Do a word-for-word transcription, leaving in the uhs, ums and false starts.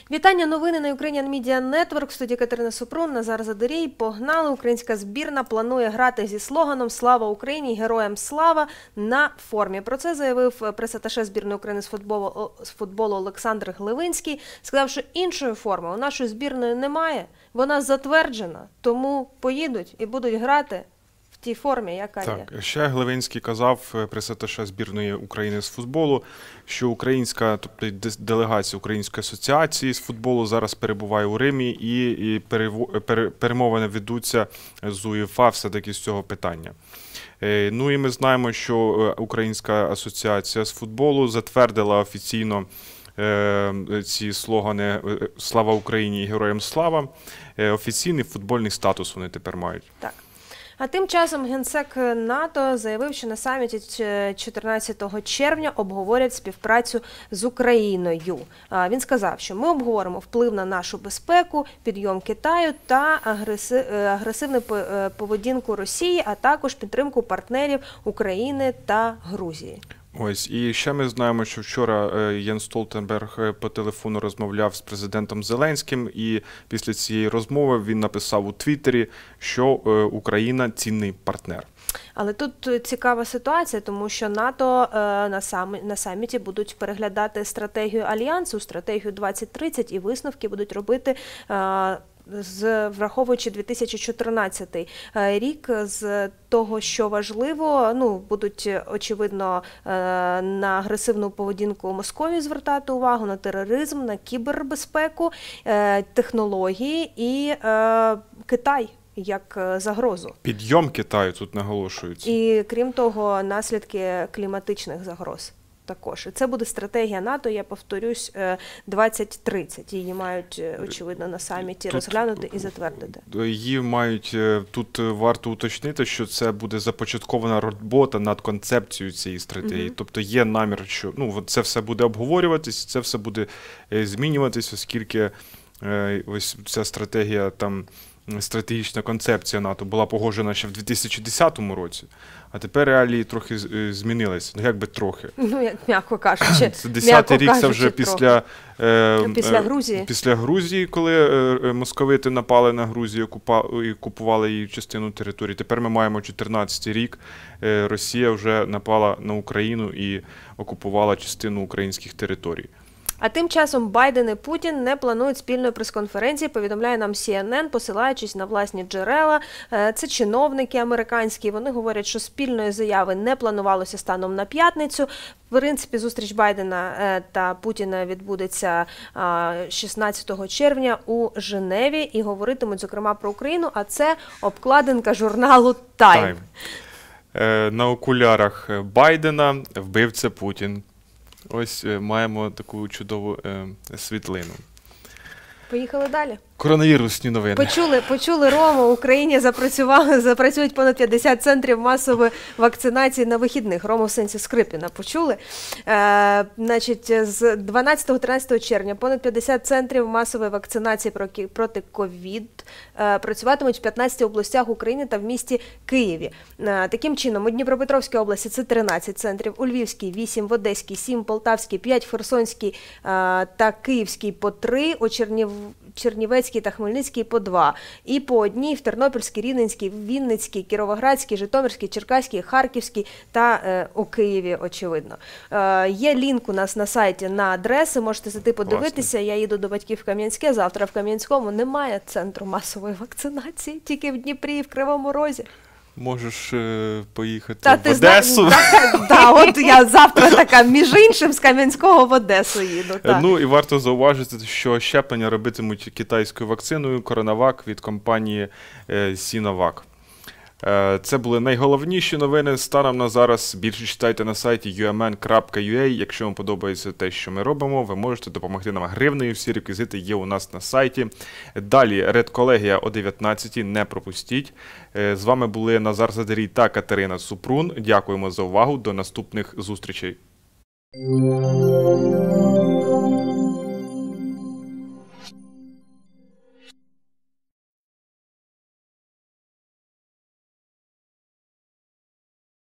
Вітання, новини на Ukrainian Media Network. В студії Катерина Супрун, Назар Задорій. Погнали. Українська збірна планує грати зі слоганом «Слава Україні! Героям слава» на формі. Про це заявив прес-аташе збірної України з футболу, з футболу Олександр Гливинський. Сказав, що іншої форми у нашої збірної немає. Вона затверджена, тому поїдуть і будуть грати в тій формі, яка так, є. Так, ще Гливинський казав, прес-аташе збірної України з футболу, що українська, тобто делегація Української асоціації з футболу зараз перебуває у Римі і, і перемовини ведуться з УЄФА все-таки з цього питання. Ну і ми знаємо, що Українська асоціація з футболу затвердила офіційно ці слогани «Слава Україні» і «Героям слава». Офіційний футбольний статус вони тепер мають. Так. А тим часом генсек НАТО заявив, що на саміті чотирнадцятого червня обговорять співпрацю з Україною. Він сказав, що ми обговоримо вплив на нашу безпеку, підйом Китаю та агресивну поведінку Росії, а також підтримку партнерів України та Грузії. Ось, і ще ми знаємо, що вчора Єнс Столтенберг по телефону розмовляв з президентом Зеленським, і після цієї розмови він написав у Твіттері, що Україна – цінний партнер. Але тут цікава ситуація, тому що НАТО на, сам, на саміті будуть переглядати стратегію Альянсу, стратегію двадцять тридцять, і висновки будуть робити з враховуючи дві тисячі чотирнадцятий рік, з того, що важливо, ну, будуть, очевидно, на агресивну поведінку Московії звертати увагу, на тероризм, на кібербезпеку, технології і Китай як загрозу. Підйом Китаю тут наголошується. І, крім того, наслідки кліматичних загроз. Також. Це буде стратегія НАТО, я повторюсь, двадцять тридцять. Її мають, очевидно, на саміті тут розглянути і затвердити. Її мають, тут варто уточнити, що це буде започаткована робота над концепцією цієї стратегії. Угу. Тобто є намір, що ну, це все буде обговорюватись, це все буде змінюватись, оскільки ось ця стратегія, там, стратегічна концепція НАТО була погоджена ще в дві тисячі десятому році, а тепер реалії трохи змінилися. Ну, як би трохи. Ну, як м'яко кажучи. Це десятий рік, це вже після, е, після Грузії. Після Грузії, коли е, московити напали на Грузію і купували її частину території. Тепер ми маємо чотирнадцятий рік, е, Росія вже напала на Україну і окупувала частину українських територій. А тим часом Байден і Путін не планують спільної прес-конференції, повідомляє нам Сі Ен Ен, посилаючись на власні джерела. Це чиновники американські, вони говорять, що спільної заяви не планувалося станом на п'ятницю. В принципі, зустріч Байдена та Путіна відбудеться шістнадцятого червня у Женеві і говоритимуть, зокрема, про Україну, а це обкладинка журналу Time. Time. На окулярах Байдена вбивця Путін. Ось маємо таку чудову е, світлину. Поїхали далі. Коронавірусні новини. Почули, почули Рому, в Україні запрацювали, запрацюють понад п'ятдесят центрів масової вакцинації на вихідних. Рому в сенсі Скрипіна почули. Е, значить, з дванадцятого-тринадцятого червня понад п'ятдесят центрів масової вакцинації проти ковід е, працюватимуть в п'ятнадцяти областях України та в місті Києві. Е, таким чином, у Дніпропетровській області це тринадцять центрів, у Львівській вісім, в Одеській сім, Полтавській п'ять, в Херсонській е, та Київській по три, у Чернів... Чернівецькій та Хмельницькій по два. І по одній в Тернопільській, Рівненській, Вінницькій, Кіровоградській, Житомирській, Черкаській, Харківській та е, у Києві, очевидно. Е, є лінк у нас на сайті на адреси, можете зайти подивитися. Власне. Я їду до батьків в Кам'янське, завтра в Кам'янському немає центру масової вакцинації, тільки в Дніпрі і в Кривому Розі. Можеш е, поїхати Та, в Одесу. Так, да, от я завтра така, між іншим, з Кам'янського в Одесу їду. Так. Ну і варто зауважити, що щеплення робитимуть китайською вакциною CoronaVac від компанії е, Sinovac. Е, це були найголовніші новини станом на зараз. Більше читайте на сайті ю ем ен крапка ю а. Якщо вам подобається те, що ми робимо, ви можете допомогти нам гривнею. Всі реквізити є у нас на сайті. Далі Редколегія о дев'ятнадцятій, не пропустіть. Е, з вами були Назар Задорій та Катерина Супрун. Дякуємо за увагу. До наступних зустрічей.